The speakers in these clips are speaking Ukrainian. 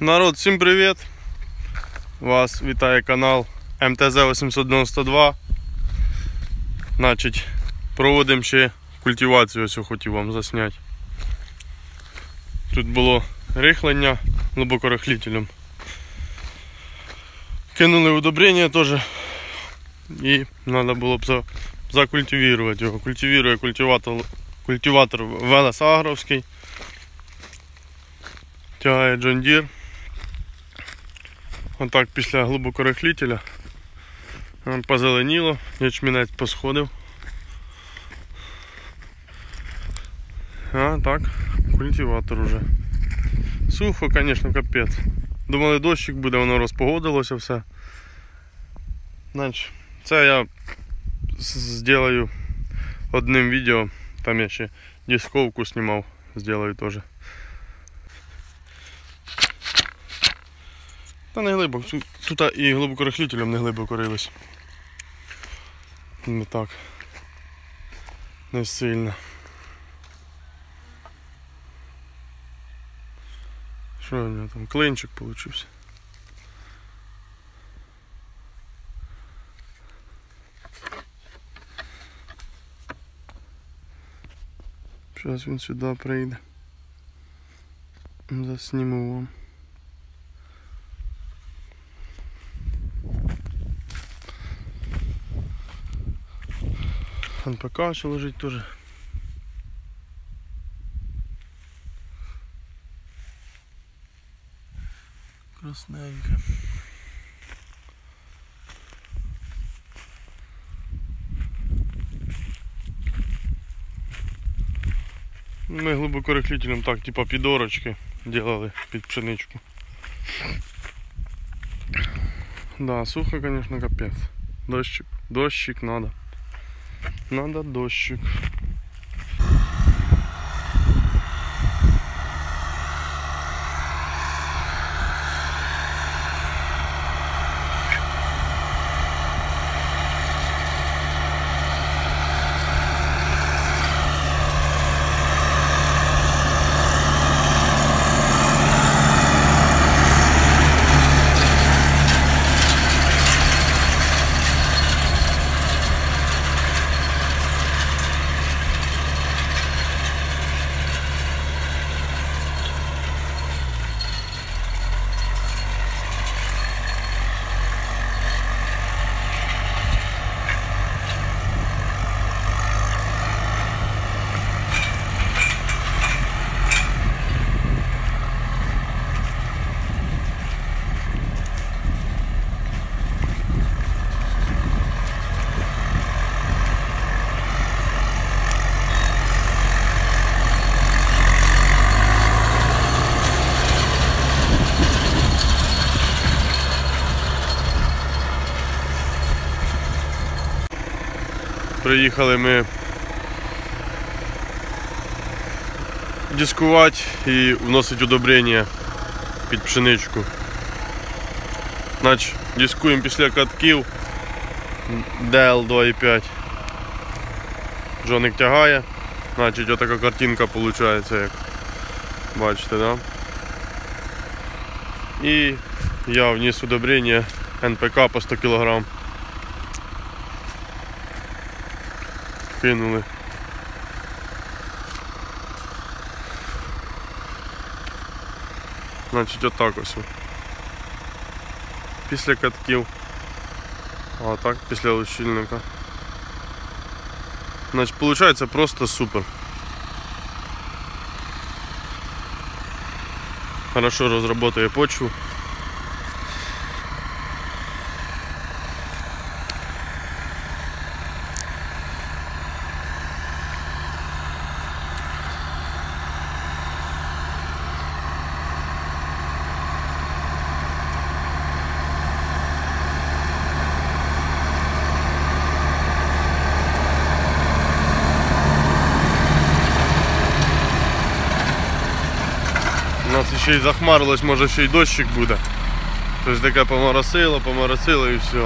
Народ, всім привіт! Вас вітає канал МТЗ-892. Значить, проводимо ще культивацію, ось я хотів вам засняти. Тут було рихлення глибокорихлителем. Кинули удобрення теж. І треба було б закультивувати його. Культивує культиватор Велес Агровський. Тягає John Deere. Отак після глибокорихлителя позеленіло, ячмінець посходив. А так, культиватор уже. Сухо, звісно, капець. Думали, дощик буде, воно розпогодилося все. Значить, це я зроблю одним відео. Там я ще дисковку знімав, зроблю теж. Та не глибоко, тут і глибокорихлителем не глибоко рились. Не так. Не сильно. Що у нього там? Клинчик получився. Зараз він сюди прийде. Засніму вам. НПК ще лежить теж. Красненько. Ми глибокорихлителем так, типа підорочки делали під пшеничку. Да, сухо, конечно, капец. Дощик надо. Надо дощик. Приїхали ми дискувати і вносити удобрення під пшеничку. Значить, дискуємо після катків DL 2.5. Джоник тягає. Значить, отака картинка виходить, як бачите, да? І я вніс удобрення НПК по 100 кг. Кинули. Значить, отак ось. Після катків. А так, після лущильника. Значить, виходить просто супер. Хорошо розробляє почву. У нас ще й захмарилось, може ще й дощик буде. Щось таке поморосило і все.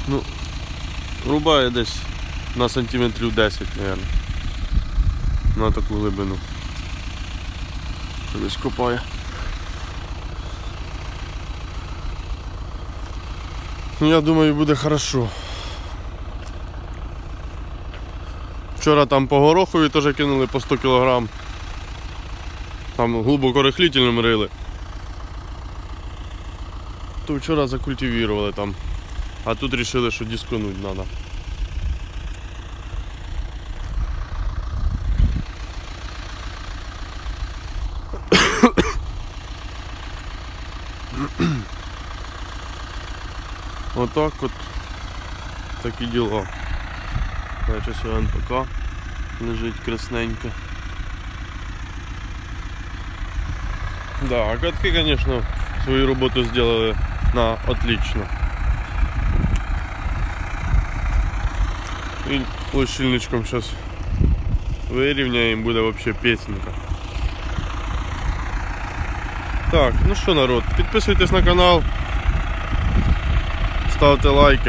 Ну, рубає десь на сантиметрів 10, мабуть. На таку глибину. Що десь копає. Ну, я думаю, буде хорошо. Вчора там по горохові теж кинули по 100 кг. Там глибоко рихлітельним рили. То вчора закультивували там. А тут вирішили, що дисконуть треба. Отак от такі діла. Зараз НПК лежить красненько. Да, а катки, конечно, свою роботу сделали на отлично. И площильничком сейчас вирівняємо, буде вообще песенка. Так, ну що, народ, підписуйтесь на канал, ставте лайки.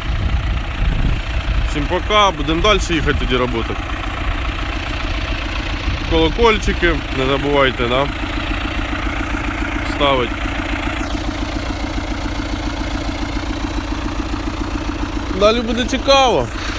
Всім пока, будемо далі їхати тоді працювати. Колокольчики, не забувайте, да? Ставить. Далі буде цікаво.